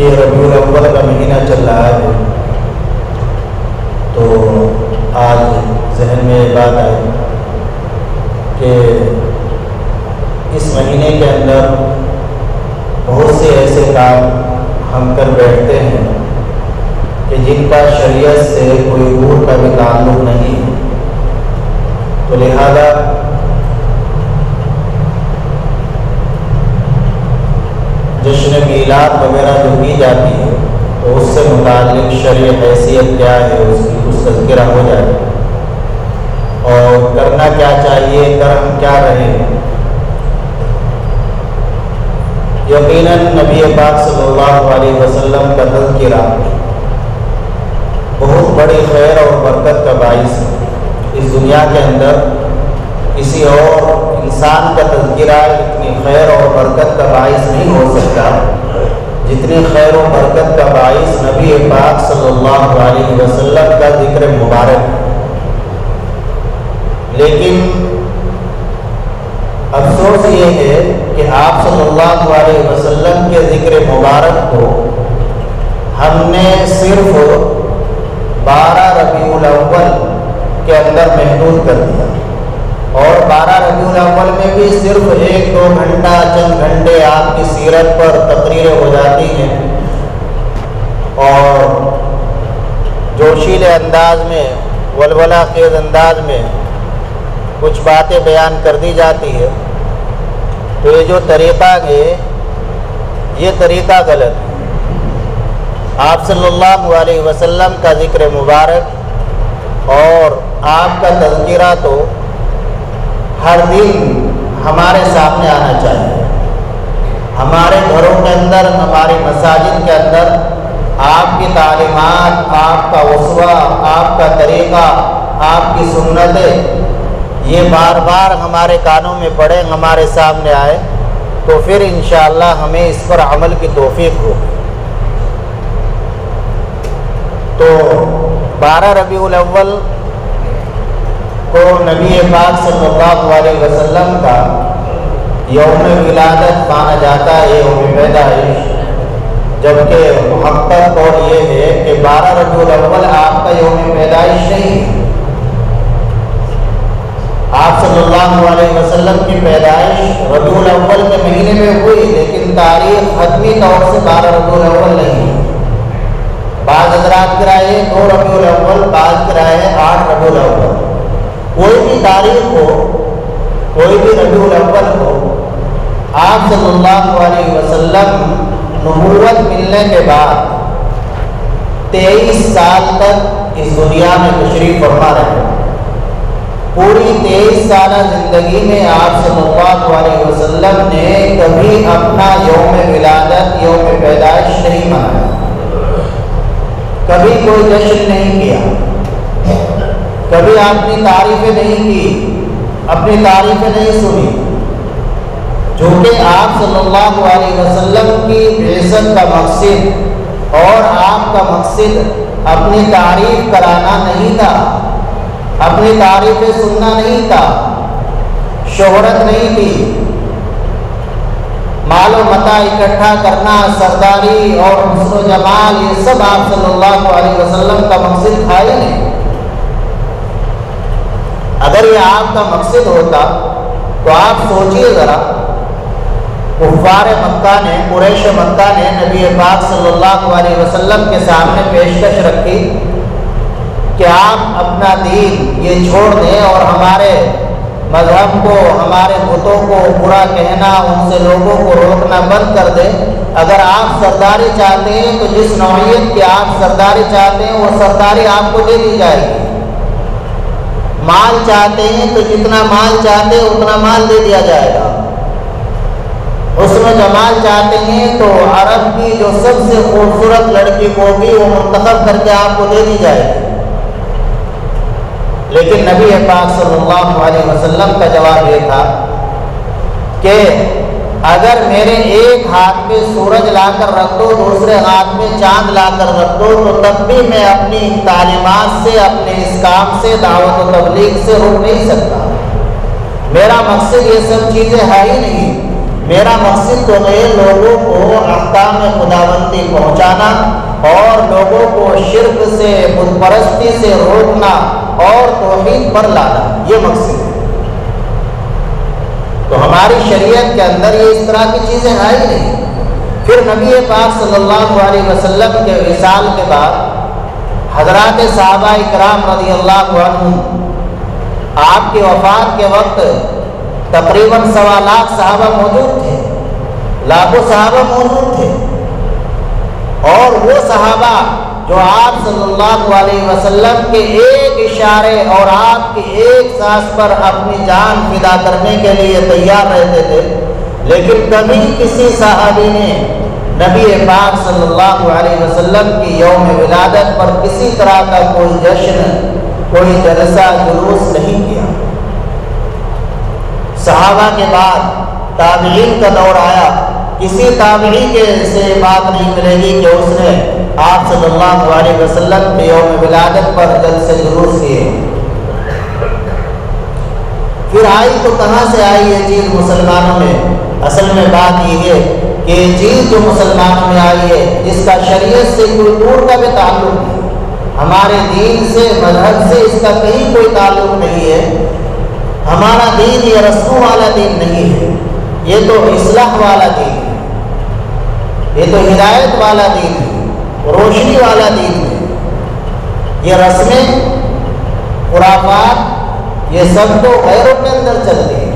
کہ ربیع الاول کا مہینہ چل رہا ہے، تو آج ذہن میں یہ بات آئی کہ اس مہینے کے اندر بہت سے ایسے کام ہم کر بیٹھتے ہیں کہ جن کا شریعت سے کوئی دور کا بھی تعلق نہیں ہے، تو لہذا جشن میلاد وغیرہ جو کی جاتی ہے تو اس سے متعلق شرعی حیثیت کیا ہے اس کی کچھ تذکرہ ہو جائے اور کرنا کیا چاہیے، کرم کیا رہے۔ یقیناً نبی پاک صلی اللہ علیہ وسلم کا تذکرہ بہت بڑی خیر اور برکت کا باعث ہے۔ اس دنیا کے اندر کسی اور انسان کا تذکرہ اتنی خیر اور برکت کا باعث نہیں ہو سکتا جتنی خیر و برکت کا باعث نبی پاک صلی اللہ علیہ وسلم کا ذکر مبارک ہے۔ لیکن افسوس یہ ہے کہ آپ صلی اللہ علیہ وسلم کے ذکر مبارک کو ہم نے صرف 12 ربیع الاول کے اندر محدود کر دیا، اور 12 ربیع الاول میں بھی صرف 1-2 گھنٹہ چند گھنٹے آپ کی سیرت پر تقریریں ہو جاتی ہیں اور جوشیلے انداز میں، ولولہ خیز انداز میں کچھ باتیں بیان کر دی جاتی ہے۔ تو یہ جو طریقہ ہے یہ طریقہ غلط ہے۔ آپ صلی اللہ علیہ وسلم کا ذکر مبارک اور آپ کا تذکرہ تو ہر دن ہمارے سامنے آنا چاہیے۔ ہمارے گھروں کے اندر، ہماری مساجد کے اندر آپ کی تعلیمات، آپ کا اسوہ، آپ کا طریقہ، آپ کی سنتیں یہ بار بار ہمارے کانوں میں پڑے، ہمارے سامنے آئے، تو پھر انشاءاللہ ہمیں اس پر عمل کی توفیق ہو۔ تو 12 ربیع الاول کو نبی پاک صلی اللہ علیہ وسلم کا یوم ولادت مانا جاتا ہے، یوم پیدائش، جبکہ محقق قول یہ ہے کہ 12 ربیع الاول آپ کا یوم پیدائش نہیں ہے۔ آپ صلی اللہ علیہ وسلم کی پیدائش ربیع الاول کے مہینے میں ہوئی، لیکن تاریخ حتمی طور سے 12 ربیع الاول نہیں ہے۔ بعض حضرات کی رائے 2 ربیع الاول، بعض کی رائے 8 ربیع الاول۔ کوئی بھی تاریخ ہو، کوئی بھی ربیع الاول ہو، آپ صلی اللہ علیہ وسلم نبوت ملنے کے بعد 23 سال تک اس دنیا میں تشریف فرما رہے ہیں۔ پوری 23 سالہ زندگی میں آپ صلی اللہ علیہ وسلم نے کبھی اپنا یوم ولادت، یوم پیدائش نہیں منایا، کبھی کوئی جشن نہیں کیا، کبھی اپنی تعریفیں نہیں کی، اپنی تعریفیں نہیں سنی۔ چونکہ آپ صلی اللہ علیہ وسلم کی بعثت کا مقصد اور آپ کا مقصد اپنی تعریف کرانا نہیں تھا، اپنی تعریفیں سننا نہیں تھا، شہرت نہیں تھی، مال و متاع اکٹھا کرنا، سرداری اور حسن و جمال، یہ سب آپ صلی اللہ علیہ وسلم کا مقصد تھا ہی نہیں۔ اگر یہ آپ کا مقصد ہوتا تو آپ سوچئے ذرا، کفار مکہ نے، قریش مکہ نے نبی پاک صلی اللہ علیہ وسلم کے سامنے پیشکش رکھی کہ آپ اپنا دین یہ چھوڑ دیں اور ہمارے مذہب کو، ہمارے بتوں کو برا کہنا، ان سے لوگوں کو روکنا بند کر دیں۔ اگر آپ سرداری چاہتے ہیں تو جس نوعیت کی آپ سرداری چاہتے ہیں وہ سرداری آپ کو دے دی جائے گی۔ مال چاہتے ہیں تو جتنا مال چاہتے ہیں اتنا مال دے دیا جائے گا۔ حسن و جمال چاہتے ہیں تو عرب کی جو سب سے خوبصورت لڑکی ہوگی وہ منتخب کر کے آپ کو دے دی جائے گی۔ لیکن نبی پاک صلی اللہ علیہ وسلم کا جواب یہ تھا کہ اگر میرے ایک ہاتھ میں سورج لا کر رکھ دو، دوسرے ہاتھ میں چاند لا کر رکھ دو، تو تب بھی میں اپنی تعلیمات سے، اپنے اس کام سے، دعوت و تبلیغ سے رک نہیں سکتا۔ میرا مقصد یہ سب چیزیں ہے ہی نہیں، میرا مقصد تو ہے لوگوں کو احکام خداوندی پہنچانا اور لوگوں کو شرک سے، بت پرستی سے روکنا اور توحید پر لانا، یہ مقصد ہے۔ تو ہماری شریعت کے اندر یہ اس طرح کی چیزیں آئی نہیں۔ پھر نبی پاک صلی اللہ علیہ وسلم کے وصال کے بعد حضرات صحابہ کرام رضی اللہ عنہم، آپ کی وفات کے وقت تقریباً 1.25 لاکھ صحابہ موجود تھے، لاکھوں صحابہ موجود تھے، اور وہ صحابہ جو آپ صلی اللہ علیہ وسلم کے ایک اشارے اور آپ کی ایک سانس پر اپنی جان فدا کرنے کے لیے تیار رہتے تھے، لیکن کبھی کسی صحابی نے نبی پاک صلی اللہ علیہ وسلم کی یوم ولادت پر کسی طرح کا کوئی جشن، کوئی جلسہ جلوس نہیں کیا۔ صحابہ کے بعد تابعین کا دور آیا، کسی تابعی کے سے بات نہیں ملے گی کہ اس نے آپ صلی اللہ علیہ وسلم کے یوم ولادت پر جلسے جلوس کیے۔ پھر آئی تو کہاں سے آئی یہ چیز مسلمانوں میں؟ اصل میں بات یہ ہے کہ یہ چیز جو مسلمانوں میں آئی ہے، جس کا شریعت سے کوئی دور کا بھی تعلق نہیں، ہمارے دین سے، مذہب سے اس کا کہیں کوئی تعلق نہیں ہے۔ ہمارا دین یہ رسموں والا دین نہیں ہے، یہ تو اصلاح والا دین ہے، یہ تو ہدایت والا دین ہے، روشنی والا دین ہے۔ یہ رسمیں، خرافات، یہ سب تو غیروں کے اندر چلتی ہیں۔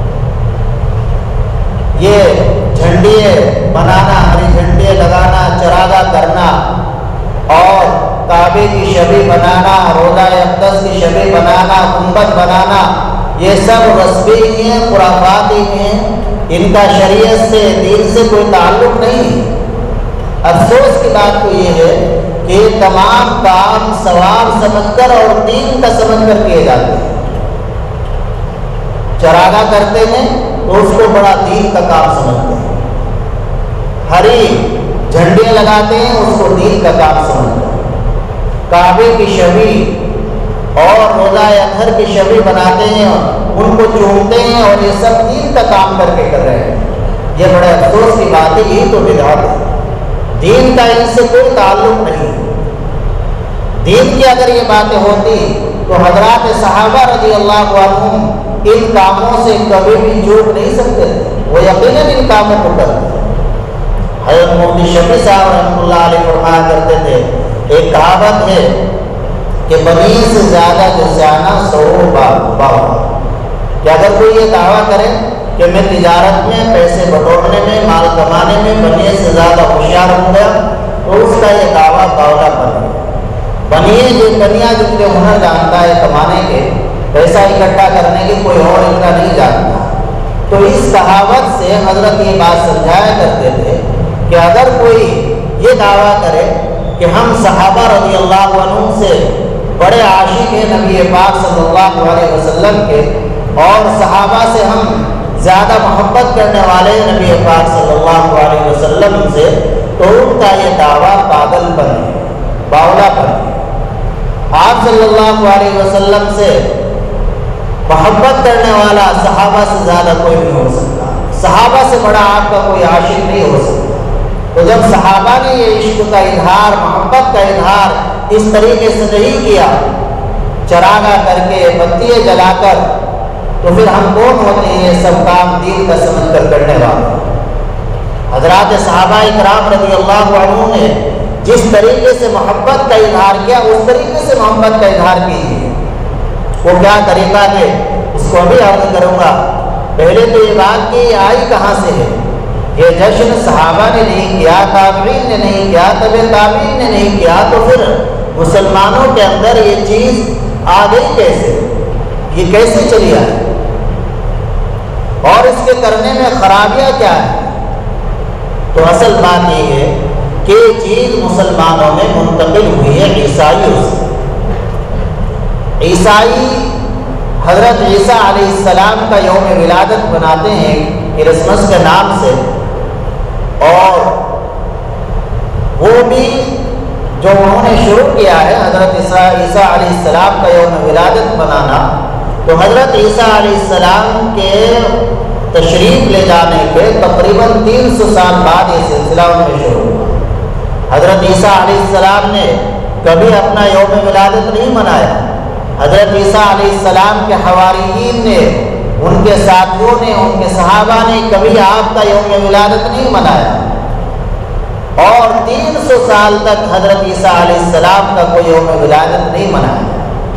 یہ جھنڈیے بنانا، ہری جھنڈیے لگانا، چراغاں کرنا اور کعبے کی شبیہ بنانا، روضہ اقدس کی شبیہ بنانا، گنبد بنانا، یہ سب رسمی ہی ہیں، خرافات ہی ہیں، ان کا شریعت سے، دین سے کوئی تعلق نہیں۔ افسوس کی بات تو یہ ہے کہ یہ تمام کام ثواب سمجھ کر اور دین کا سمجھ کر کیے جاتے ہیں۔ چراغاں کرتے ہیں تو اس کو بڑا دین کا کام سمجھتے ہیں، ہری جھنڈیاں لگاتے ہیں اس کو دین کا کام سمجھتے ہیں، کعبے کی شبیہ اور روضہ اطہر کی شبیہ بناتے ہیں، ان کو چومتے ہیں اور یہ سب دین کا کام کر کے کر رہے ہیں۔ یہ بڑے افسوس کی بات ہے، یہی تو بدعت ہے، دین کا ان سے کوئی تعلق نہیں۔ دین کی اگر یہ باتیں ہوتی تو حضرات صحابہ رضی اللہ عنہم ان کاموں سے کبھی بھی چوک نہیں سکتے تھے، وہ یقیناً ان کاموں کو کرتے۔ حضرت مفتی شفیع صاحب رحمۃ اللہ علیہ فرمایا کرتے تھے، ایک کہاوت ہے کہ بنی سے زیادہ جزیانہ 100 باغ، کہ اگر کوئی یہ دعویٰ کرے کہ میں تجارت میں، پیسے بٹورنے میں، مال کمانے میں بنی سے زیادہ ہوشیار ہوں گا، تو اس کا یہ دعویٰ باولا بنے۔ بنیے جو کنیا جتنے ہنر جانتا ہے کمانے کے، پیسہ اکٹھا کرنے کے، کوئی اور اتنا نہیں جانتا۔ تو اس کہاوت سے حضرت یہ بات سمجھایا کرتے تھے کہ اگر کوئی یہ دعویٰ کرے کہ ہم صحابہ رضی اللہ عنہ سے بڑے عاشق ہیں نبی پاک صلی اللہ علیہ وسلم کے، اور صحابہ سے ہم زیادہ محبت کرنے والے نبی پاک صلی اللہ علیہ وسلم سے، تو ان کا یہ دعویٰ پاگل پن ہے، باولا پن ہے۔ آپ صلی اللہ علیہ وسلم سے محبت کرنے والا صحابہ سے زیادہ کوئی نہیں ہو سکتا، صحابہ سے بڑا آپ کا کوئی عاشق نہیں ہو سکتا۔ تو جب صحابہ نے یہ عشق کا اظہار، محبت کا اظہار اس طریقے سے نہیں کیا، چراغاں کر کے، بتیاں جلا کر، تو پھر ہم کون ہوتے ہیں یہ سب کام دین کا سمجھ کر کرنے والے؟ حضرات صحابہ کرام رضی اللہ عنہ نے جس طریقے سے محبت کا اظہار کیا، اس طریقے سے محبت کا اظہار کیجیے۔ وہ کیا طریقہ ہے اس کو ابھی عرض کروں گا۔ پہلے تو یہ بات کہ یہ آئی کہاں سے ہے؟ یہ جشن صحابہ نے نہیں کیا، تابعین نے نہیں کیا، تبع تابعین نے نہیں کیا، تو پھر مسلمانوں کے اندر یہ چیز آ گئی کیسے؟ یہ کیسے چلی آئی؟ اور اس کے کرنے میں خرابیاں کیا ہیں؟ تو اصل بات یہ ہے کہ یہ چیز مسلمانوں میں منتقل ہوئی ہے عیسائیوں سے۔ عیسائی حضرت عیسیٰ علیہ السلام کا یوم ولادت مناتے ہیں کرسمس کے نام سے، اور وہ بھی جو انہوں نے شروع کیا ہے حضرت عیسیٰ علیہ السلام کا یوم ولادت منانا، تو حضرت عیسیٰ علیہ السلام کے تشریف لے جانے کے تقریباً 300 سال بعد یہ سلسلہ ان میں شروع ہوا۔ حضرت عیسیٰ علیہ السلام نے کبھی اپنا یوم ولادت نہیں منایا۔ حضرت عیسیٰ علیہ السلام کے حواریین نے، ان کے ساتھیوں نے، ان کے صحابہ نے کبھی آپ کا یوم ولادت نہیں منایا، اور 300 سال تک حضرت عیسیٰ علیہ السلام کا کوئی یوم ولادت نہیں منایا۔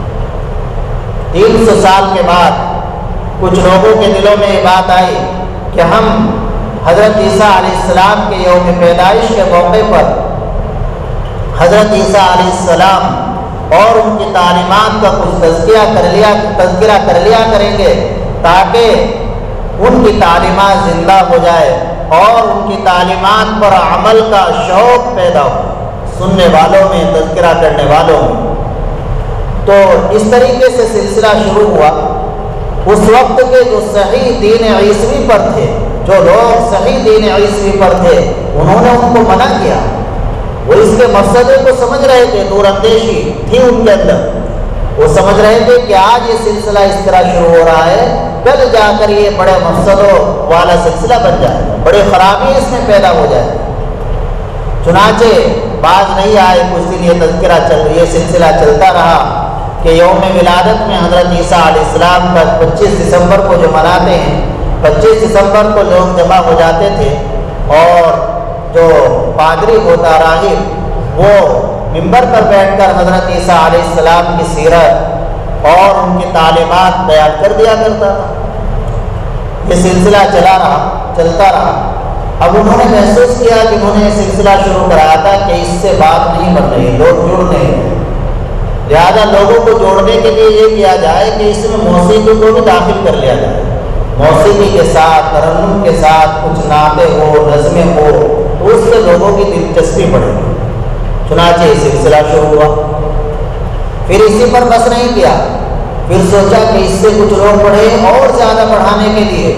300 سال کے بعد کچھ لوگوں کے دلوں میں یہ بات آئی کہ ہم حضرت عیسیٰ علیہ السلام کے یوم پیدائش کے موقع پر حضرت عیسیٰ علیہ السلام اور ان کی تعلیمات کا کچھ تذکرہ کر لیا کریں گے، تاکہ ان کی تعلیمات زندہ ہو جائے اور ان کی تعلیمات پر عمل کا شوق پیدا ہو سننے والوں میں، تذکرہ کرنے والوں میں۔ تو اس طریقے سے سلسلہ شروع ہوا۔ اس وقت کے جو صحیح دین عیسوی پر تھے، جو لوگ صحیح دین عیسوی پر تھے، انہوں نے ان کو منع کیا۔ وہ اس کے مقصد کو سمجھ رہے تھے، دور اندیشی تھی ان کے اندر۔ وہ سمجھ رہے تھے کہ آج یہ سلسلہ اس طرح شروع ہو رہا ہے، کل جا کر یہ بڑے مقصدوں والا سلسلہ بن جائے گا، بڑی خرابی اس میں پیدا ہو جائے گی۔ چنانچہ باز نہیں آئے، کچھ دن یہ سلسلہ چلتا رہا کہ یوم ولادت میں حضرت عیسیٰ علیہ السلام کا 25 دسمبر کو جو مناتے ہیں، 25 دسمبر کو لوگ جمع ہو جاتے تھے، اور جو پادری ہوتا راہب، وہ ممبر پر بیٹھ کر حضرت عیسیٰ علیہ السلام کی سیرت اور ان کی تعلیمات بیان کر دیا کرتا تھا۔ یہ سلسلہ چلتا رہا۔ اب انہوں نے محسوس کیا کہ انہوں نے یہ سلسلہ شروع کرایا تھا کہ اس سے بات نہیں بن رہی، لوگ جڑ نہیں رہے، لہذا لوگوں کو جوڑنے کے لیے یہ کیا جائے کہ اس میں موسیقی کو بھی داخل کر لیا جائے۔ موسیقی کے ساتھ، ترنم کے ساتھ کچھ نعتیں ہو، نظمیں ہو، تو اس سے لوگوں کی دلچسپی بڑھے گی۔ چنانچہ یہ سلسلہ شروع ہوا۔ پھر اسی پر بس نہیں کیا، پھر سوچا کہ اس سے کچھ لوگ بڑھے، اور زیادہ بڑھانے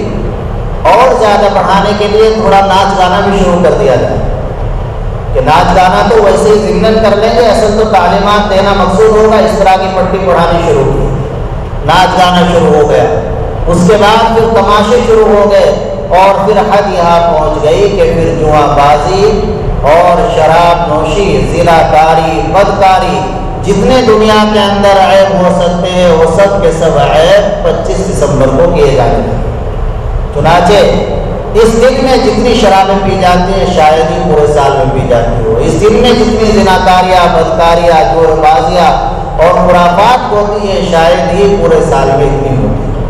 کے لیے تھوڑا ناچ گانا بھی شروع کر دیا جائے، کہ ناچ گانا تو ویسے ہی ضمن کر لیں گے، اصل تو تعلیمات دینا مقصود ہوگا۔ اس طرح کی پٹی پڑھانی شروع کی، ناچ گانا شروع ہو گیا۔ اس کے بعد پھر تماشے شروع ہو گئے، اور پھر حد یہاں پہنچ گئی کہ پھر جوا بازی اور شراب نوشی، زنا کاری، بدکاری، جتنے دنیا کے اندر عیب ہو سکتے ہیں، وہ سب کے سب عیب 25 دسمبر کو کیے جاتے ہیں۔ چنانچہ اس دن میں جتنی شرابیں پی جاتی ہیں، شاید ہی پورے سال میں پی جاتی ہو۔ اس دن میں جتنی زناکاریاں، بدکاریاں، جور بازیاں اور خرافات ہوتی ہیں، شاید ہی پورے سال میں اتنی ہوتی ہے۔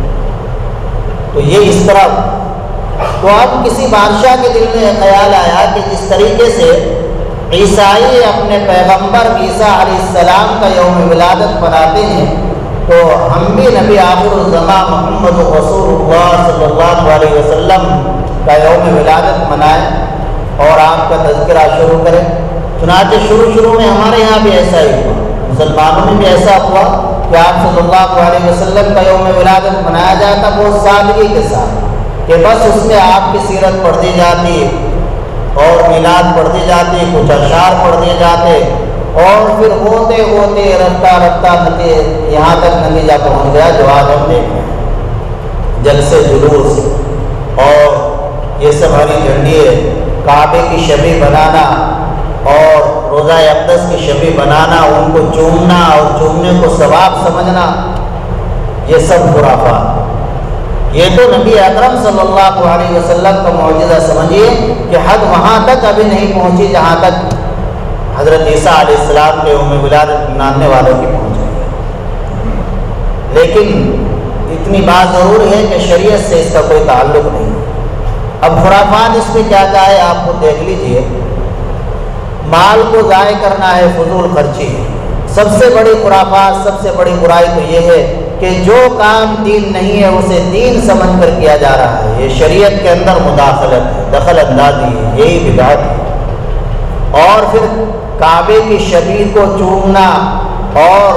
تو یہ اس طرح، تو اب کسی بادشاہ کے دل میں خیال آیا کہ جس طریقے سے عیسائی اپنے پیغمبر عیسیٰ علیہ السلام کا یوم ولادت مناتے ہیں، تو ہم بھی نبی آخر الزماں محمد رسول اللہ صلی اللہ علیہ وسلم کا یوم ولادت منائیں اور آپ کا تذکرہ شروع کریں۔ چنانچہ شروع میں ہمارے یہاں بھی ایسا ہی ہوا، مسلمانوں میں بھی ایسا ہوا کہ آپ صلی اللہ علیہ وسلم کا یوم ولادت منایا جاتا بہت سادگی کے ساتھ، کہ بس اس میں آپ کی سیرت پڑھ دی جاتی اور میلاد پڑھ دی جاتی، کچھ اشعار پڑھ دیے جاتے، اور پھر ہوتے رفتہ یہاں تک نتیجہ پہنچ گیا جو آج ہم دیکھ رہے ہیں، جلسے جلوس اور یہ سب ہری جھنڈی، کعبے کی شبیہ بنانا اور روزہ اقدس کی شبیہ بنانا، ان کو چومنا اور چومنے کو ثواب سمجھنا، یہ سب خرافات۔ یہ تو نبی اکرم صلی اللہ علیہ وسلم کا معجزہ سمجھیے کہ حد وہاں تک ابھی نہیں پہنچی جہاں تک حضرت عیسیٰ علیہ السلام کے یوم ولادت منانے والوں کی پہنچ گئی۔ لیکن اتنی بات ضرور ہے کہ شریعت سے اس کا کوئی تعلق نہیں۔ اب خرافات اس میں کیا ہے آپ کو دیکھ لیجئے۔ مال کو ضائع کرنا ہے، فضول خرچی ہے۔ سب سے بڑی خرافات، سب سے بڑی برائی تو یہ ہے کہ جو کام دین نہیں ہے اسے دین سمجھ کر کیا جا رہا ہے۔ یہ شریعت کے اندر مداخلت ہے، دخل اندازی ہے، یہی بدعت ہے۔ اور پھر کعبے کی شبیہ کو چومنا اور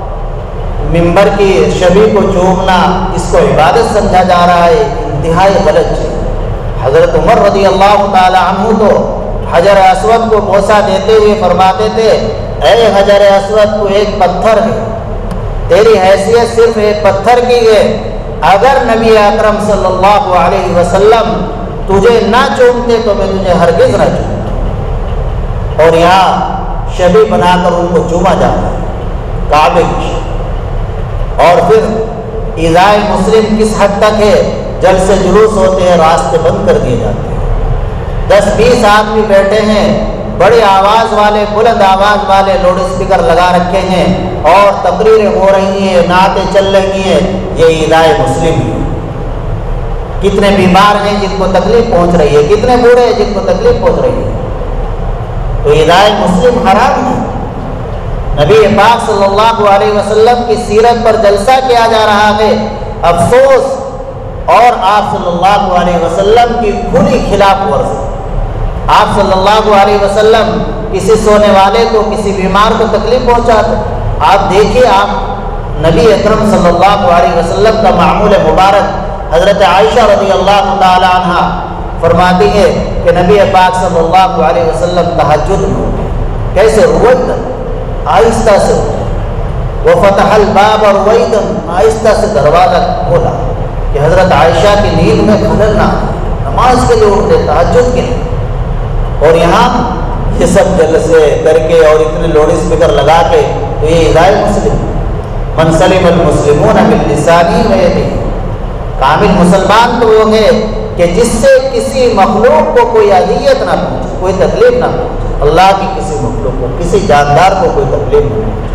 ممبر کی شبیہ کو چومنا، اس کو عبادت سمجھا جا رہا ہے، انتہائی غلط چیز۔ حضرت عمر رضی اللہ تعالی عنہ تو حجر اسود کو بوسہ دیتے ہوئے فرماتے تھے، اے حجر اسود تو ایک پتھر ہے، تیری حیثیت صرف ایک پتھر کی ہے، اگر نبی اکرم صلی اللہ علیہ وسلم تجھے نہ چومتے تو میں تجھے ہرگز نہ چومتا۔ اور یہاں شبیہ بنا کر ان کو چوما جاتا ہے کعبے کی شبیہ۔ اور پھر ایذائے مسلم کس حد تک ہے، جلسے جلوس ہوتے ہیں، راستے بند کر دیے جاتے ہیں، 10-20 آدمی بیٹھے ہیں، بڑی آواز والے، بلند آواز والے لاؤڈ اسپیکر لگا رکھے ہیں اور تقریریں ہو رہی ہیں، نعتیں چل رہی ہیں، یہ ایذائے مسلم ہے۔ کتنے بیمار ہیں جن کو تکلیف پہنچ رہی ہے، کتنے بوڑھے ہیں جن کو تکلیف پہنچ رہی ہے، تو ایذائے مسلم حرام ہے۔ نبی پاک صلی اللہ علیہ وسلم کی سیرت پر جلسہ کیا جا رہا ہے، افسوس، اور آپ صلی اللہ علیہ وسلم کی کھلی خلاف ورزی۔ آپ صلی اللہ علیہ وسلم کسی سونے والے کو، کسی بیمار کو تکلیف پہنچاتے۔ آپ دیکھیے، آپ نبی اکرم صلی اللہ علیہ وسلم کا معمول مبارک، حضرت عائشہ رضی اللہ تعالی عنہ فرماتی ہے کہ نبی پاک صلی اللہ علیہ وسلم تہجد میں کیسے رویدن، آہستہ سے وفتح الباب رویدن، آہستہ سے دروازہ کھولا کہ حضرت عائشہ کی نیند میں خلل نہ آئے، نماز کے لیے اٹھتے، تہجد کے لیے۔ اور یہاں یہ سب جلسے کر کے اور اتنے لاؤڈ اسپیکر لگا کے، تو یہ ایذائے مسلم۔ من سلم المسلمون من لسانہ و یدہ، کامل مسلمان تو وہ ہے کہ جس سے کسی مخلوق کو کوئی اذیت نہ پہنچے، کوئی تکلیف نہ پہنچے، اللہ کی کسی مخلوق کو، کسی جاندار کو کوئی تکلیف نہ پہنچے۔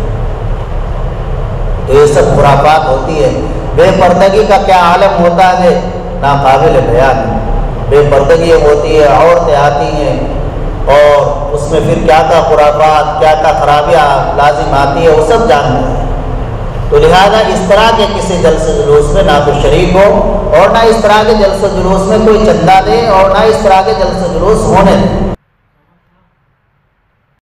تو یہ سب خرافات ہوتی ہے۔ بے پردگی کا کیا عالم ہوتا ہے، ناقابل بیان۔ بے پردگی ہوتی ہے، عورتیں آتی ہیں اور اس میں پھر کیا کیا خرافات، کیا کیا خرابیاں لازم آتی ہے، وہ سب جانتے ہیں۔ تو لہذا اس طرح کے کسی جلسے جلوس میں نہ تو شریک ہو، اور نہ اس طرح کے جلسے جلوس میں کوئی چندہ دے، اور نہ اس طرح کے جلسے جلوس ہونے دیں۔